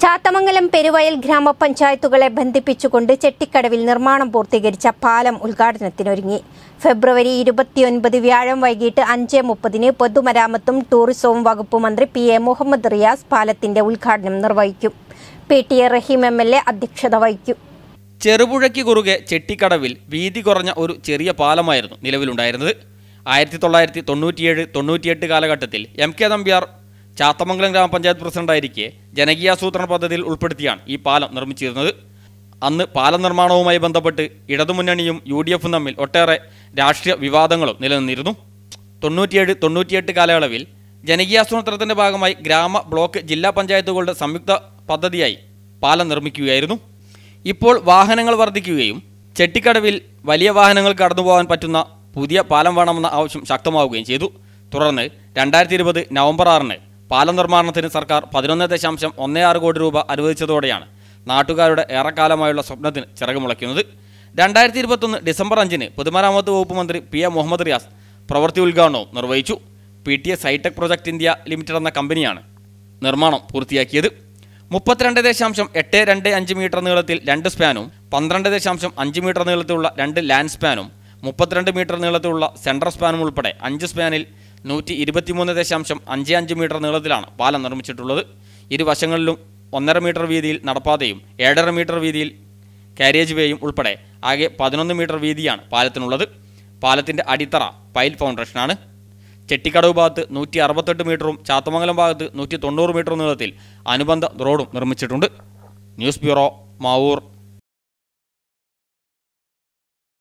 ചാത്തമംഗലം പെരുവയൽ ഗ്രാമപഞ്ചായത്തുകളെ ബന്ധിപ്പിച്ചുകൊണ്ട് ചെട്ടിക്കടവിൽ നിർമ്മാണം പൂർത്തീകരിച്ച പാലം ഉദ്ഘാടനത്തിനൊരുങ്ങി. ഫെബ്രുവരി 29 വ്യാഴം വൈകിട്ട് 5:30 പൊതുമരാമത്തും ടൂറിസവും വകുപ്പ് മന്ത്രി PA മുഹമ്മദ് റിയാസ് പാലത്തിന്റെ ഉദ്ഘാടനം നിർവഹിക്കും. PTA റഹീം MLA അധ്യക്ഷത വഹിക്കും. ചെറുപുഴയ്ക്ക് കുറുകെ ചെട്ടിക്കടവിൽ വീതി കുറഞ്ഞ ഒരു ചെറിയ പാലമായിരുന്നു നിലവിലുണ്ടായിരുന്നത്. 1997-98 കാലഘട്ടത്തിൽ MK നമ്പ്യാർ ചാത്തമംഗലം ഗ്രാമപഞ്ചായത്ത് പ്രസിഡന്റായിരിക്കെ ജനകീയാസൂത്രണ പദ്ധതിയിൽ ഉൾപ്പെടുത്തിയാണ് ഈ പാലം നിർമ്മിച്ചിരുന്നത്. അന്ന് പാലം നിർമ്മാണവുമായി ബന്ധപ്പെട്ട് ഇടതുമുന്നണിയും UDFും തമ്മിൽ ഒട്ടേറെ രാഷ്ട്രീയ വിവാദങ്ങളും നിലനിന്നിരുന്നു. 97-98 കാലയളവിൽ ജനകീയാസൂത്രണത്തിൻ്റെ ഭാഗമായി ഗ്രാമ, ബ്ലോക്ക്, ജില്ലാ പഞ്ചായത്തുകളുടെ സംയുക്ത പദ്ധതിയായി പാലം നിർമ്മിക്കുകയായിരുന്നു. ഇപ്പോൾ വാഹനങ്ങൾ വർദ്ധിക്കുകയും ചെട്ടിക്കടവിൽ വലിയ വാഹനങ്ങൾ കടന്നുപോകാൻ പറ്റുന്ന പുതിയ പാലം വേണമെന്ന ആവശ്യം ശക്തമാവുകയും ചെയ്തു. തുടർന്ന് 2020 നവംബർ 6 പാലം നിർമ്മാണത്തിന് സർക്കാർ 11.16 കോടി രൂപ അനുവദിച്ചതോടെയാണ് നാട്ടുകാരുടെ ഏറെക്കാലമായുള്ള സ്വപ്നത്തിന് ചിറകുമുളയ്ക്കുന്നത്. 2021 ഡിസംബർ 5 പൊതുമരാമത്ത് വകുപ്പ് മന്ത്രി PA മുഹമ്മദ് റിയാസ് പ്രവൃത്തി ഉദ്ഘാടനവും നിർവഹിച്ചു. PTA Scitech project India limited എന്ന കമ്പനിയാണ് നിർമ്മാണം പൂർത്തിയാക്കിയത്. 32.825 മീറ്റർ നീളത്തിൽ 2 സ്പാനും 12.5 മീറ്റർ നീളത്തിലുള്ള 2 ലാൻഡ് സ്പാനും 32 മീറ്റർ നീളത്തിലുള്ള സെൻട്രൽ സ്പാനും ഉൾപ്പെടെ 5 സ്പാനിൽ 123.55 മീറ്റർ നീളത്തിലാണ് പാലം നിർമ്മിച്ചിട്ടുള്ളത്. ഇരുവശങ്ങളിലും 1.5 മീറ്റർ വീതിയിൽ നടപ്പാതയും 7.5 മീറ്റർ വീതിയിൽ കാരിയേജ് വേയും ഉൾപ്പെടെ ആകെ 11 മീറ്റർ വീതിയാണ് പാലത്തിനുള്ളത്. പാലത്തിൻ്റെ അടിത്തറ പൈൽ ഫൗണ്ടേഷനാണ്. ചെട്ടിക്കടവ് ഭാഗത്ത് 168 മീറ്ററും ചാത്തമംഗലം ഭാഗത്ത് 190 മീറ്റർ നീളത്തിൽ അനുബന്ധ റോഡും നിർമ്മിച്ചിട്ടുണ്ട്. News bureau, Mavoor.